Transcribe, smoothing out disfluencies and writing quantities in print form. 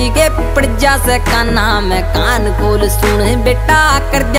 के पड़ जा से काना में कान खोल सुन बेटा कर